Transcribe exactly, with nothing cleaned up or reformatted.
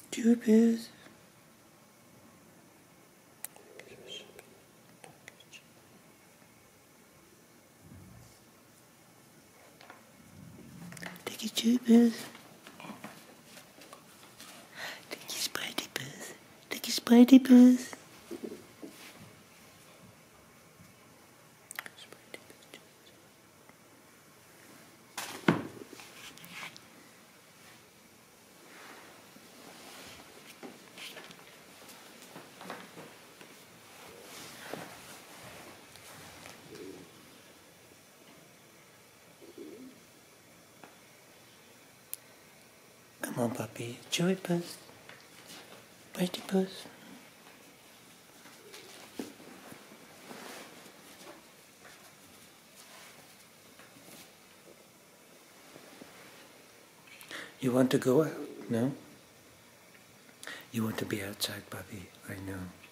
Chewy. Take your chewy. Take your spidey buzz. Take your spidey buzz. Come on, puppy. Chewy puss. Bitey puss. You want to go out? No? You want to be outside, puppy. I know.